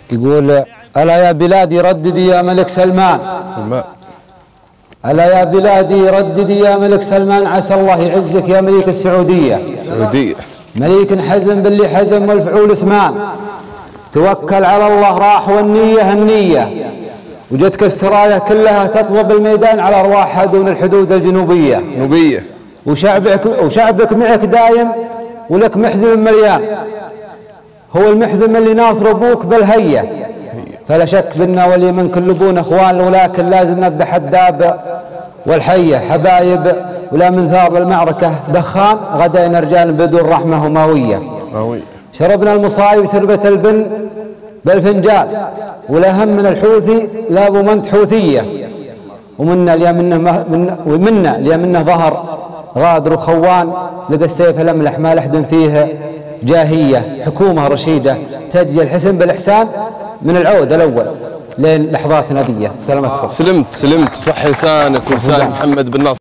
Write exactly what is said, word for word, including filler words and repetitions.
يقول: ألا يا بلادي رددي يا ملك سلمان، ألا يا بلادي رددي يا ملك سلمان، عسى الله يعزك يا مليك السعودية. السعودية مليك حزم باللي حزم والفعول اسمان، توكل على الله راح والنية النية، وجدك السرايا كلها تطلب الميدان على أرواحها دون الحدود الجنوبية. نوبية وشعبك وشعبك معك دايم ولك محزم مليان، هو المحزم اللي ناصر ابوك بالهية، فلا شك بنا ولي من كلبون اخوان، ولكن لازم نذبح الداب والحية حبايب، ولا من ثار المعركة دخان، غدينا رجال بدون رحمة وماوية. شربنا المصايب شربة البن بالفنجان، والأهم من الحوثي لا أبو منت حوثية، ومنا اليمنه ومنا اليمنه ظهر غادر وخوان، لقى السيف الأملح ما لحد فيه جاهية، حكومة رشيدة تجي الحسن بالإحسان من العود الأول لين لحظات نبية. سلامتكم. سلمت سلمت، صح لسانك ولسان محمد بن ناصر.